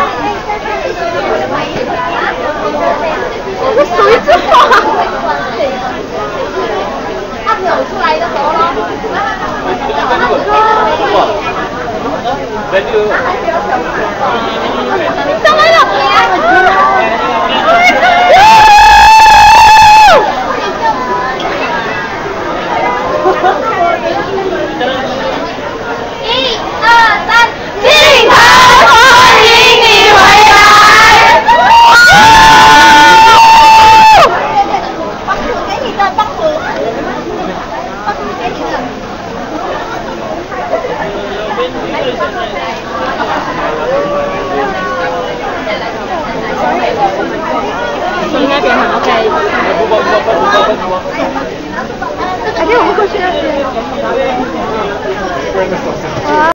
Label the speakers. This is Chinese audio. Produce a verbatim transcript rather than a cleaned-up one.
Speaker 1: 我手一直晃。他扭出来的时候咯。怎么了？一二三，镜头欢迎你回来！帮主给你的，帮主，帮主给你的。你那边很 OK。哎，我们过去那边。